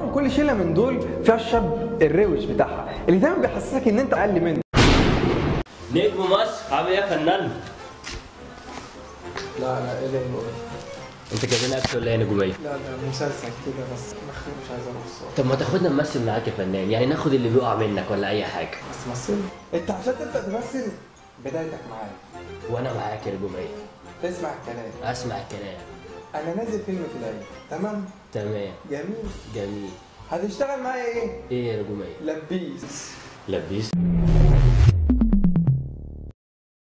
طبعا كل شله من دول فيها الشاب الروش بتاعها اللي دايما بيحسسك ان انت اقل منه. نجم مصر عامل ايه يا فنان؟ لا ايه ده بقول؟ انت جايبين اكل ولا ايه يا نجوميه؟ لا مسلسل كده بس مخنوق مش عايز اروح الصبح. طب ما تاخدنا نمثل معاك يا فنان، يعني ناخد اللي بيقع منك ولا اي حاجه. بس تمثل؟ انت عشان تبدا تمثل بدايتك معايا. وانا معاك يا نجوميه. تسمع الكلام. اسمع الكلام. انا نازل فيلم في العيد، تمام؟ تمام. جميل. جميل. هتشتغل معايا ايه؟ ايه يا نجوميه؟ لبيس. لبيس.